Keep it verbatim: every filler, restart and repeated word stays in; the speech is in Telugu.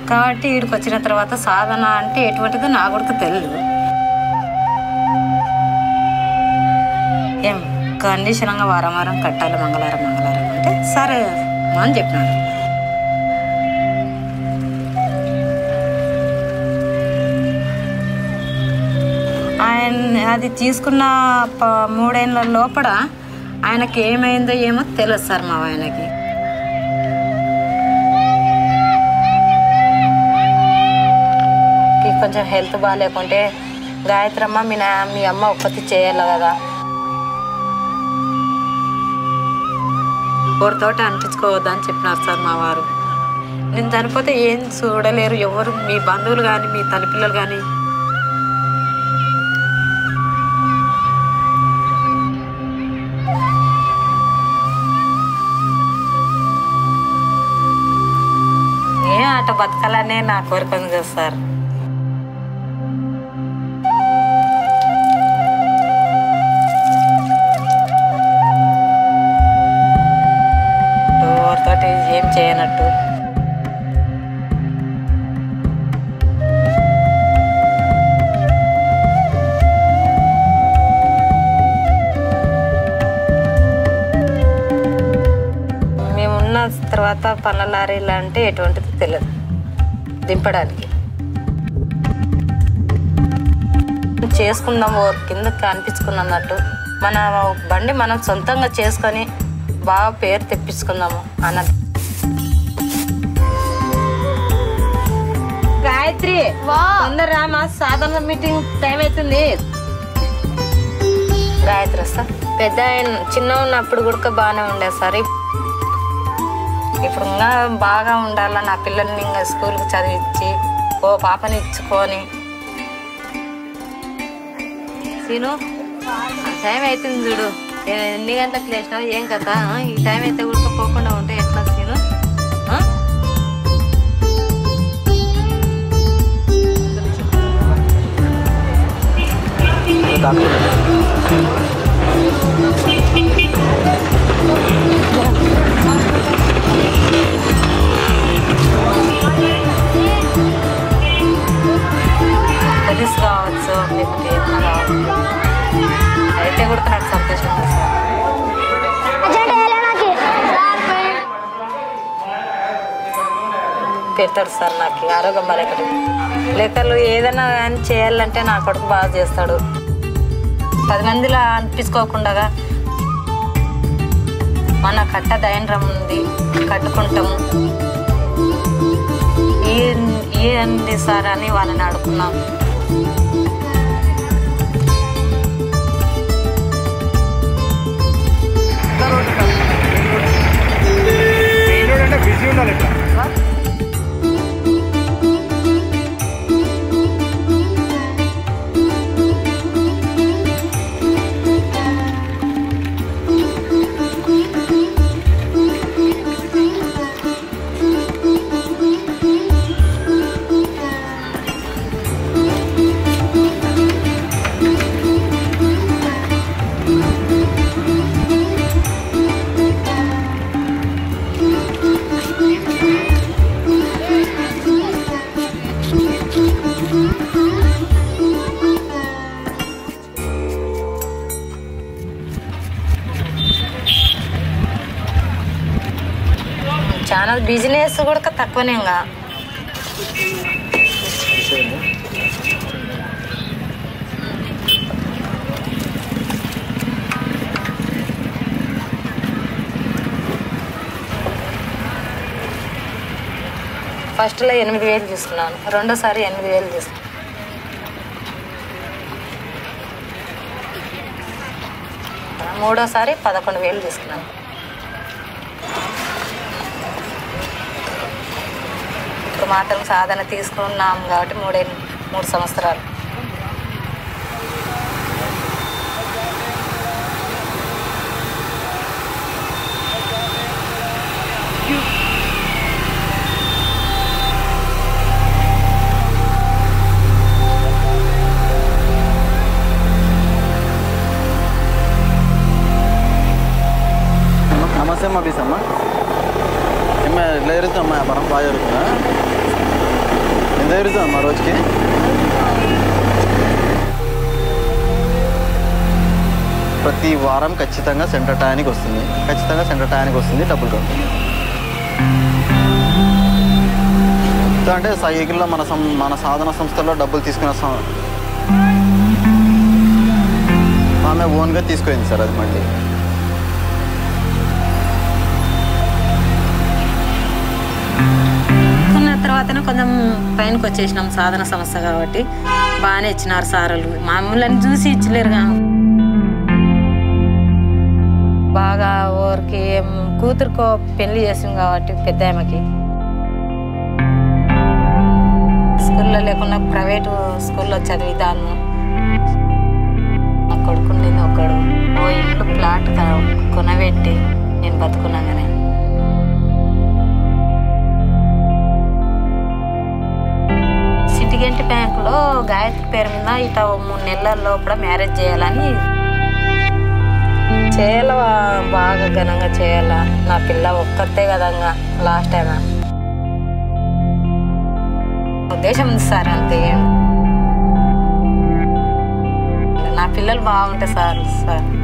కాబట్టి వీడికి వచ్చిన తర్వాత సాధన అంటే ఎటువంటిదో నా కొడుకు తెలియదు. ఏం కండిషన్గా వారం వారం కట్టాలి మంగళవారం మంగళవారం అంటే సరే అని చెప్పినాడు. ఆయన అది తీసుకున్న మూడేళ్ళ లోపల ఆయనకి ఏమైందో ఏమో తెలియదు సార్. మా ఆయనకి కొంచెం హెల్త్ బాగాలేకుంటే గాయత్రమ్మ మీ నా మీ అమ్మ ఒక్కటి చేయాలి కదా, ఎవరితోటి అనిపించుకోవద్దు అని చెప్పినారు సార్ మా వారు. నేను చనిపోతే ఏం చూడలేరు ఎవరు, మీ బంధువులు కానీ మీ తల్లిపిల్లలు కానీ. ఏ అట బతకాలనే నా కోరిక ఉంది కదా సార్. ఎవరితోటి ఏం చేయనట్టు మేమున్న తర్వాత పళ్ళ లారీలు అంటే ఎటువంటిది తెలియదు దింపడానికి. చేసుకుందాం ఓ కిందకి అనిపించుకున్నట్టు మన బండి మనం సొంతంగా చేసుకొని బాగా పేరు తెప్పించుకుందాము అన్నది. గాయత్రి తొందర మా సాధారణ మీటింగ్ టైం అవుతుంది. గాయత్రి వస్తా పెద్ద చిన్న ఉన్నప్పుడు కూడా బాగానే ఉండేది సార్. ఇప్పుడు ఇంకా బాగా ఉండాలా నా పిల్లల్ని ఇంకా స్కూల్కి చదివించి ఓ పాపని ఇచ్చుకొని. సీను టైం అవుతుంది చూడు, ఎన్ని గంటలకు లేచినావు ఏం కదా, ఈ టైం అయితే కూడా పోకుండా ఉంటే ఎట్లా సీను? తెలుసు కావచ్చు లేకపోతే ఏమన్నా కావచ్చు, అయితే కూడా నాకు సంతోషం ఉంది సార్. పెడతాడు సార్ నాకు ఆరోగ్యం బాగా. లెక్కలు ఏదైనా కానీ చేయాలంటే నా కొడుకు బాగా చేస్తాడు. పది మందిలో అనిపించుకోకుండా మన కట్ట దైంద్రం ఉంది కట్టుకుంటాము ఏంది సార్ అని వాళ్ళని అడుగున్నాం. బిజీ ఉండాలి చాలా బిజినెస్ కూడా తక్కువనే. ఇంకా ఫస్ట్లో ఎనిమిది వేలు తీసుకున్నాను, రెండోసారి ఎనిమిది వేలు తీసుకున్నాను, మూడోసారి పదకొండు వేలు తీసుకున్నాను. ఇప్పుడు మాత్రం సాధన తీసుకున్నాం కాబట్టి మూడే మూడు సంవత్సరాలు. నమస్తే అమ్మా బీసమ్మ. ఏమ్మా ఎట్లా జరుగుతుందమ్మా వ్యాపారం బాగా జరుగుతుందా? ఎంత జరుగుతుంది మా రోజుకి? ప్రతి వారం ఖచ్చితంగా సెంటర్ టయానికి వస్తుంది, ఖచ్చితంగా సెంటర్ టయానికి వస్తుంది, డబ్బులు కడుతుంది. అంటే సైకిల్లో మన సం మన సాధన సంస్థల్లో డబ్బులు తీసుకున్న ఆమె ఓన్గా తీసుకుంది సార్. అది మళ్ళీ కొన్న తర్వాతనే కొంచెం పైనకి వచ్చేసినాం. సాధన సంస్థ కాబట్టి బాగానే ఇచ్చినారు సారులు, మమ్మల్ని చూసి ఇచ్చలేరుగా. బాగా ఊరికి కూతురుకో పెళ్లి చేసాం కాబట్టి పెద్ద ఆమెకి స్కూల్లో లేకుండా ప్రైవేటు స్కూల్లో చదివిదాను. నా కొడుకుండేది ఒకడు, ఓ ఇల్లు ప్లాట్ కొనబెట్టి నేను బతుకున్నాగానే. సిటిగెంట్ బ్యాంకులో గాయత్రి పేరు మీద ఇట మూడు నెలల లోపల మ్యారేజ్ చేయాలని చేయాల, బాగా ఘనంగా చేయాలా. నా పిల్ల ఒక్కతే కదంగా లాస్ట్ టైం ఉద్దేశం ఉంది సార్. అంతే, నా పిల్లలు బాగుంటాయి సార్ సార్